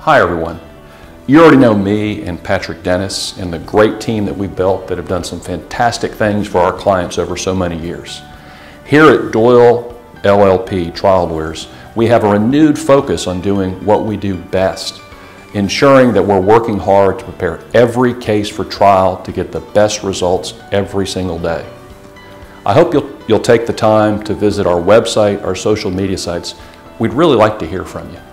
Hi everyone. You already know me and Patrick Dennis and the great team that we built that have done some fantastic things for our clients over so many years. Here at Doyle LLP Trial Lawyers, we have a renewed focus on doing what we do best, ensuring that we're working hard to prepare every case for trial to get the best results every single day. I hope you'll take the time to visit our website, our social media sites. We'd really like to hear from you.